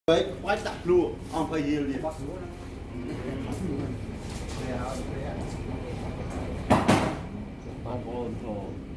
đấy quái đặt luôn ông phải nhiều liền Ba bốn thôi